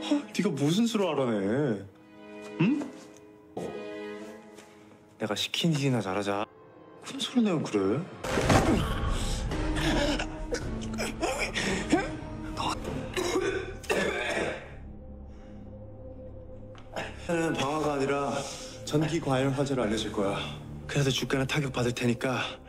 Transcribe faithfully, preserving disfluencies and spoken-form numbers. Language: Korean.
네가 무슨 수로 알아내? 응? 내가 시킨 일이나 잘하자. 큰 소리 내면 그래? 는 방화가 아니라 전기 과열 화재로 알려질 거야. 그래서 주가는 타격 받을 테니까